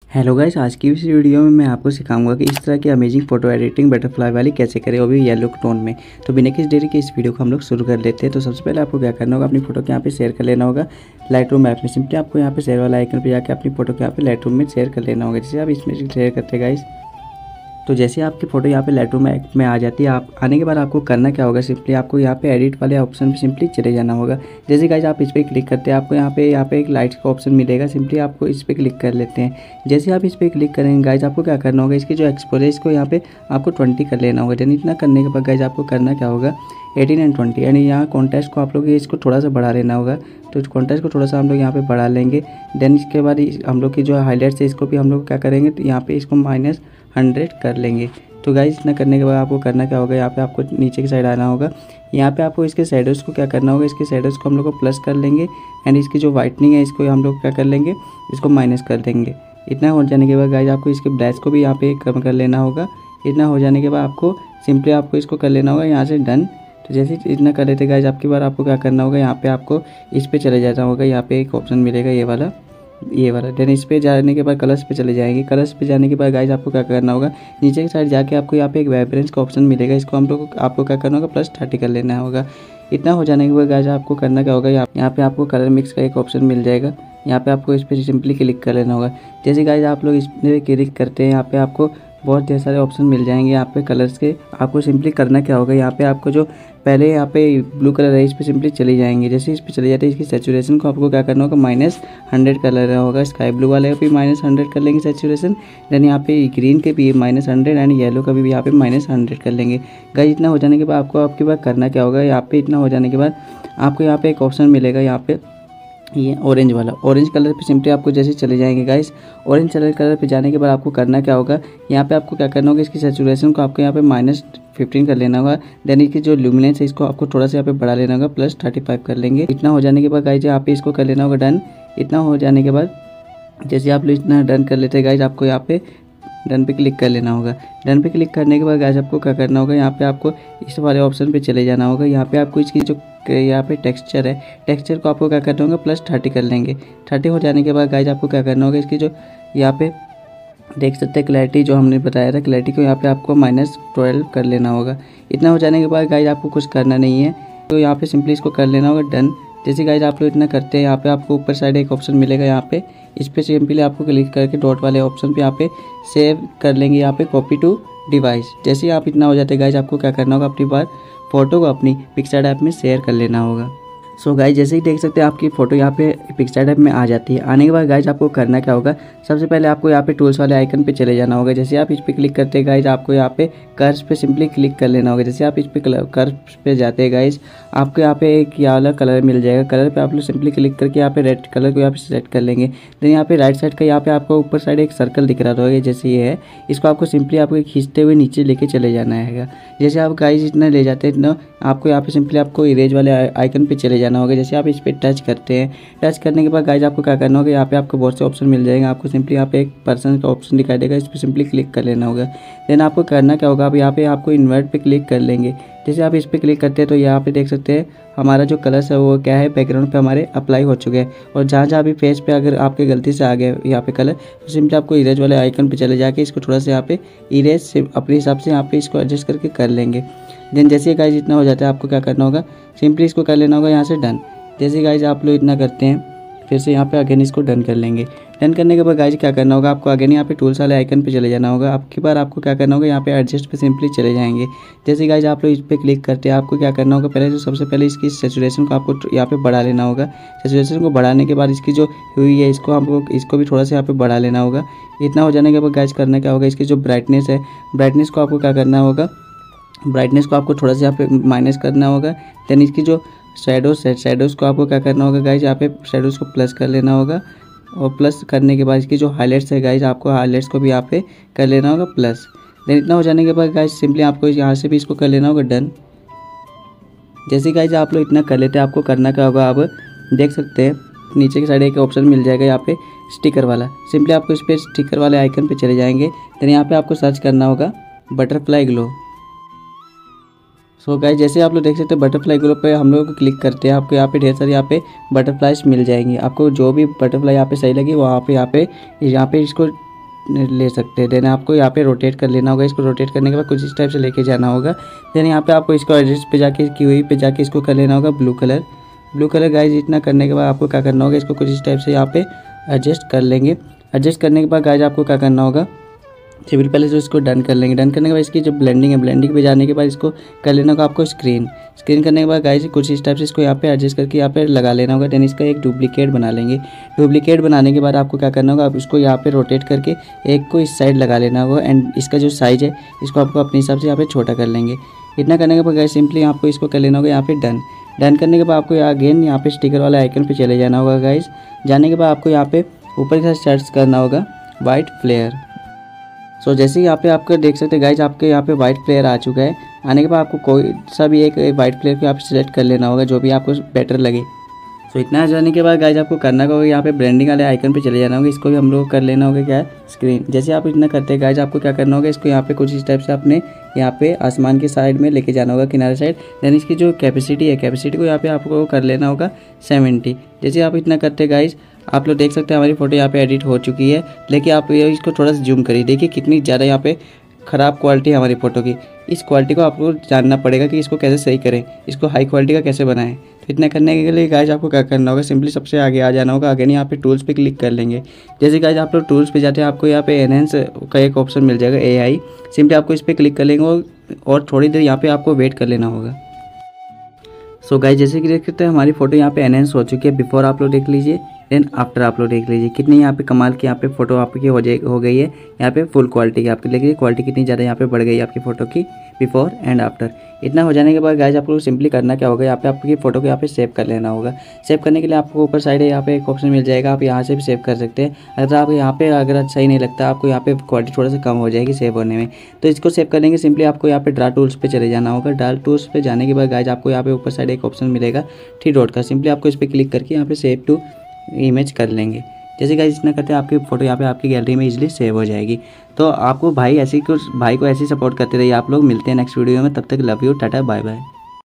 Hello guys, आज की इस वीडियो में मैं आपको सिखाऊंगा कि इस तरह की अमेजिंग फोटो एडिटिंग बटरफ्लाई वाली कैसे करें, वो भी येलो टोन में। तो बिना किसी देरी के इस वीडियो को हम लोग शुरू कर लेते हैं। तो सबसे पहले आपको क्या करना होगा, अपनी फोटो को यहाँ पे शेयर कर लेना होगा लाइट रूम ऐप में। सिंपली आपको यहाँ पे शेयर वाला आइकन पे जाकर अपनी फोटो को यहाँ पे लाइट रूम में शेयर कर लेना होगा। जैसे आप इसमें शेयर करते हैं गाइस, तो जैसे आपकी फ़ोटो यहाँ पे लाइट रूम ऐप में आ जाती है, आप आने के बाद आपको करना क्या होगा, सिंपली आपको यहाँ पे एडिट वाले ऑप्शन पे सिंपली चले जाना होगा। जैसे गाइस आप इस पर क्लिक करते हैं, आपको यहाँ पे एक लाइट्स का ऑप्शन मिलेगा। सिंपली आपको इस पर क्लिक कर लेते हैं। जैसे आप इस पर क्लिक करेंगे गाइस, आपको क्या करना होगा, इसकी जो एक्सपोजर है इसको यहाँ पे आपको 20 कर लेना होगा। देन इतना करने के बाद गाइस आपको करना क्या होगा, 18 एंड 20 यानी यहाँ कॉन्टेस्ट को आप लोग इसको थोड़ा सा बढ़ा लेना होगा। तो कॉन्टेस्ट को थोड़ा सा हम लोग यहाँ पे बढ़ा लेंगे। देन इसके बाद हम लोग की जो हाईलाइट्स है इसको भी हम लोग क्या करेंगे, तो यहाँ पे इसको -100 कर लेंगे। तो गाइस इतना करने के बाद आपको करना क्या होगा, यहाँ पे आपको नीचे की साइड आना होगा। यहाँ पे आपको इसके शैडोज़ को क्या करना होगा, इसके शैडोज़ को हम लोग को प्लस कर लेंगे एंड इसकी जो वाइटनिंग है इसको हम लोग क्या कर लेंगे, इसको माइनस कर देंगे। इतना हो जाने के बाद गाइस आपको इसके ब्लैश को भी यहाँ पे कम कर लेना होगा। इतना हो जाने के बाद आपको सिंपली आपको इसको कर लेना होगा यहाँ से डन। तो जैसे इतना कर लेते गाइस, आपकी बार आपको क्या करना होगा, यहाँ पे आपको इस पे चले जाना होगा। यहाँ पे एक ऑप्शन मिलेगा ये वाला। देन इस पे जाने के बाद कलर्स पे चले जाएंगे। कलर्स पे जाने के बाद गाइस आपको क्या करना होगा, नीचे की साइड जाके आपको यहाँ पे एक वाइब्रेंस का ऑप्शन मिलेगा। इसको हम लोग आपको क्या करना होगा, +30 कर लेना होगा। इतना हो जाने के बाद गाइस आपको करना क्या होगा, यहाँ पे आपको कलर मिक्स का एक ऑप्शन मिल जाएगा। यहाँ पे आपको इस पर सिंपली क्लिक कर लेना होगा। जैसे गाइस आप लोग इस पर क्लिक करते हैं, यहाँ पे आपको बहुत ढेर सारे ऑप्शन मिल जाएंगे यहाँ पे कलर्स के। आपको सिंपली करना क्या होगा, यहाँ पे आपको जो पहले यहाँ पे ब्लू कलर है इस पर सिंपली चले जाएंगे। जैसे इस पर चले जाते हैं, इसकी सैचुरेशन को आपको क्या करना होगा, -100 कर लेना होगा। स्काई ब्लू वाले का भी -100 कर लेंगे सैचुरेशन। देन यहाँ पे ग्रीन के भी -100 एंड येलो का भी यहाँ पे -100 कर लेंगे। गाइस इतना हो जाने के बाद आपको आपके बाद करना क्या होगा, यहाँ पे इतना हो जाने के बाद आपको यहाँ पे एक ऑप्शन मिलेगा, यहाँ पे ये ऑरेंज वाला। ऑरेंज कलर पे सिंपली आपको जैसे चले जाएंगे गाइस, ऑरेंज कलर पे जाने के बाद आपको करना क्या होगा, यहाँ पे आपको क्या करना होगा, इसकी सैचुरेशन को आपको यहाँ पे -15 कर लेना होगा। देन इसकी जो ल्यूमिनेंस है इसको आपको थोड़ा सा यहाँ पे बढ़ा लेना होगा, +35 कर लेंगे। इतना हो जाने के बाद गाइस यहाँ पे इसको कर लेना होगा डन। इतना हो जाने के बाद जैसे आप लोग इतना डन कर लेते हैं गाइस, आपको यहाँ पे डन पे क्लिक कर लेना होगा। डन पे क्लिक करने के बाद गाइस आपको क्या करना होगा, यहाँ पे आपको इस वाले ऑप्शन पे चले जाना होगा। यहाँ पे आपको इसकी जो यहाँ पे टेक्सचर है, टेक्सचर को आपको क्या करना होगा, +30 कर लेंगे। 30 हो जाने के बाद गाइस आपको क्या करना होगा, इसकी जो यहाँ पे देख सकते हैं क्लैरिटी जो हमने बताया था, क्लैरिटी को यहाँ पे आपको -12 कर लेना होगा। इतना हो जाने के बाद गाइस आपको कुछ करना नहीं है, तो यहाँ पे सिंपली इसको कर लेना होगा डन। जैसे गाइस आप लोग इतना करते हैं, यहाँ पे आपको ऊपर साइड एक ऑप्शन मिलेगा, यहाँ पे इस पर सिंपली आपको क्लिक करके डॉट वाले ऑप्शन पे यहाँ पे सेव कर लेंगे, यहाँ पे कॉपी टू डिवाइस। जैसे ही आप इतना हो जाते हैं गाइस, आपको क्या करना होगा, अपनी बार फोटो को अपनी पिक्सआर्ट ऐप में शेयर कर लेना होगा। सो गाइस जैसे ही देख सकते हैं आपकी फ़ोटो यहाँ पे पिक्सआर्ट ऐप में आ जाती है। आने के बाद गाइस आपको करना क्या होगा, सबसे पहले आपको यहाँ पे टूल्स वाले आइकन पे चले जाना होगा। जैसे आप इस पर क्लिक करते हैं गाइस, आपको यहाँ पे कर्व्स पे सिंपली क्लिक कर लेना होगा। जैसे आप इस पे कर्व्स पे जाते हैं गाइस, आपको यहाँ पे एक ये वाला कलर मिल जाएगा। कलर पे आप लोग सिंपली क्लिक करके यहाँ पे रेड कलर को यहाँ पे सेलेक्ट कर लेंगे। देन यहाँ पे राइट साइड का यहाँ पे आपको ऊपर साइड एक सर्कल दिख रहा होगा, जैसे ये है, इसको आपको सिंपली आपको खींचते हुए नीचे लेके चले जाना है। जैसे आप गाइस इतना ले जाते हैं, इतना आपको यहाँ पे सिंपली आपको इरेज वाले आइकन पे चले जाना होगा। जैसे आप इस पे टच करते हैं, टच करने के बाद गाइस आपको क्या करना होगा, यहाँ पे आपको बहुत से ऑप्शन मिल जाएंगे। आपको सिंपली यहाँ पे एक पर्सन का ऑप्शन दिखाई देगा, इस पर सिंपली क्लिक कर लेना होगा। देन आपको करना क्या होगा, अब यहाँ पे आपको इन्वर्ट पे क्लिक कर लेंगे। जैसे आप इस पर क्लिक करते हैं तो यहाँ पे देख सकते हैं हमारा जो कलर्स है वो क्या है, बैकग्राउंड पे हमारे अप्लाई हो चुके हैं। और जहाँ जहाँ भी फेस पे अगर आपके गलती से आ गया यहाँ पे कलर, तो सिंपली आपको इरेज वाले आइकन पे चले जाके इसको थोड़ा सा यहाँ पे इरेज से अपने हिसाब से यहाँ पे इसको एडजस्ट करके कर लेंगे। देन जैसे गाइस इतना हो जाता है, आपको क्या करना होगा, सिंपली इसको कर लेना होगा यहाँ से डन। जैसे गाइस आप लोग इतना करते हैं, फिर से यहाँ पे अगेन इसको डन कर लेंगे। डन करने के बाद गाइस क्या करना होगा, आपको अगेन यहाँ पे टूल्स वाले आइकन पे चले जाना होगा। आपकी बार आपको क्या करना होगा, यहाँ पे एडजस्ट पे सिंपली चले जाएंगे। जैसे गाइस आप लोग इस पर क्लिक करते हैं, आपको क्या करना होगा, पहले तो सबसे पहले इसकी सैचुरेशन को आपको यहाँ पे बढ़ा लेना होगा। सैचुरेशन को बढ़ाने के बाद इसकी जो हुई है इसको भी थोड़ा सा यहाँ पे बढ़ा लेना होगा। इतना हो जाने के बाद गाइस करना क्या होगा, इसकी जो ब्राइटनेस है, ब्राइटनेस को आपको क्या करना होगा, ब्राइटनेस को आपको थोड़ा सा यहाँ पे माइनस करना होगा। देन इसकी जो शैडोज़ को आपको क्या करना होगा गाइस, यहाँ पे शैडोज़ को प्लस कर लेना होगा। और प्लस करने के बाद इसकी जो हाईलाइट्स है गाइस, आपको हाईलाइट्स को भी यहाँ पे कर लेना होगा प्लस। देन इतना हो जाने के बाद गाइस सिंपली आपको यहाँ से भी इसको कर लेना होगा डन। जैसे गाइस आप लोग इतना कर लेते हैं, आपको करना क्या होगा, आप देख सकते हैं नीचे की साइड एक ऑप्शन मिल जाएगा यहाँ पे स्टिकर वाला। सिंपली आपको इस पर स्टिकर वाले आइकन पे चले जाएंगे। देन यहाँ पे आपको सर्च करना होगा बटरफ्लाई ग्लो। सो गाइस जैसे आप लोग देख सकते हैं बटरफ्लाई ग्लो पे हम लोग को क्लिक करते हैं, आपको यहाँ पे ढेर सारी यहाँ पे बटरफ्लाइज मिल जाएंगी। आपको जो भी बटरफ्लाई यहाँ पे सही लगी वो यहाँ पे इसको ले सकते हैं। देन आपको यहाँ पे रोटेट कर लेना होगा। इसको रोटेट करने के बाद कुछ इस टाइप से लेके जाना होगा। देन यहाँ पे आपको इसको एडजस्ट पे जाके कीवी पे जाके इसको कर लेना होगा ब्लू कलर गाइज। इतना करने के बाद आपको क्या करना होगा, इसको कुछ इस टाइप से यहाँ पे एडजस्ट कर लेंगे। एडजस्ट करने के बाद गाइज आपको क्या करना होगा, सिंपल पहले जो इसको डन कर लेंगे। डन करने के बाद इसकी जो ब्लेंडिंग है, ब्लेंडिंग पे जाने के बाद इसको कर लेना होगा आपको स्क्रीन करने के बाद गाइस कुछ इस टाइप से इसको यहाँ पे एडजस्ट करके यहाँ पे लगा लेना होगा। देन इसका एक डुप्लीकेट बना लेंगे। डुप्लीकेट बनाने के बाद आपको क्या करना होगा, आप इसको यहाँ पे रोटेट करके एक को इस साइड लगा लेना होगा। एंड इसका जो साइज़ है इसको आपको अपने हिसाब से यहाँ पे छोटा कर लेंगे। इतना करने के बाद गाइस सिंपली आपको इसको कर लेना होगा यहाँ पे डन करने के बाद आपको अगेन यहाँ पे स्टिकर वाले आइकन पे चले जाना होगा गाइस। जाने के बाद आपको यहाँ पे ऊपर का सर्च करना होगा वाइट फ्लेयर। सो जैसे ही यहाँ पे आपको देख सकते हैं गाइज, आपके यहाँ पे वाइट फ्लेयर आ चुका है। आने के बाद आपको कोई सा भी एक वाइट फ्लेयर को आप सिलेक्ट कर लेना होगा जो भी आपको बेटर लगे। सो इतना आ जाने के बाद गाइज आपको करना होगा यहाँ पे ब्लेंडिंग वाले आइकन पे चले जाना होगा। इसको भी हम लोग कर लेना होगा क्या, स्क्रीन। जैसे आप इतना करते हैं गाइज, आपको क्या करना होगा, इसको यहाँ पे कुछ इस टाइप से अपने यहाँ पे आसमान के साइड में लेके जाना होगा, किनारे साइड। देन इसकी जो कैपेसिटी है, कैपेसिटी को यहाँ पे आपको कर लेना होगा 70। जैसे आप इतना करते हैं गाइज, आप लोग देख सकते हैं हमारी फ़ोटो यहाँ पे एडिट हो चुकी है। लेकिन आप ये इसको थोड़ा सा जूम करिए, देखिए कितनी ज़्यादा यहाँ पे ख़राब क्वालिटी है हमारी फ़ोटो की। इस क्वालिटी को आपको जानना पड़ेगा कि इसको कैसे सही करें, इसको हाई क्वालिटी का कैसे बनाएं। तो इतना करने के लिए गाइज आपको क्या करना होगा, सिंपली सबसे आगे आ जाना होगा। अगेन यहाँ पे टूल्स पे क्लिक कर लेंगे। जैसे गाइज आप लोग टूल्स पे जाते हैं, आपको यहाँ पे एनहेंस का एक ऑप्शन मिल जाएगा AI। सिंपली आपको इस पर क्लिक कर लेंगे और थोड़ी देर यहाँ पे आपको वेट कर लेना होगा। सो गाइज जैसे कि देख सकते हैं हमारी फ़ोटो यहाँ पे एनहेंस हो चुकी है। बिफोर आप लोग देख लीजिए, देन आफ्टर आप लोग देख लीजिए कितनी यहाँ पे कमाल की यहाँ पे फ़ोटो आपकी हो गई है। यहाँ पे फुल क्वालिटी की आपकी देखिए क्वालिटी कितनी ज़्यादा यहाँ पे बढ़ गई है आपकी फ़ोटो की बिफोर एंड आफ्टर। इतना हो जाने के बाद गाइज आपको सिंपली करना क्या होगा, यहाँ पे आपकी फ़ोटो को यहाँ पे सेव कर लेना होगा। सेव करने के लिए आपको ऊपर साइड यहाँ पे एक ऑप्शन मिल जाएगा, आप यहाँ से भी सेव कर सकते हैं। अगर आप यहाँ पे अगर सही नहीं लगता आपको, यहाँ पे क्वालिटी थोड़ा सा कम हो जाएगी सेव होने में, तो इसको सेव करने के सिंपली आपको यहाँ पे ड्रा टूल्स पे चले जाना होगा। ड्रा टूल्स पे जाने के बाद गाइज आपको यहाँ पे ऊपर साइड एक ऑप्शन मिलेगा 3 डॉट का। सिंपली आपको इस पर क्लिक करके यहाँ पे सेव टू इमेज कर लेंगे। जैसे गाइस इतना करते हैं आपकी फ़ोटो यहाँ पे आपकी गैलरी में इजीली सेव हो जाएगी। तो आपको भाई को ऐसी सपोर्ट करते रहिए। आप लोग मिलते हैं नेक्स्ट वीडियो में, तब तक love you, tata bye bye.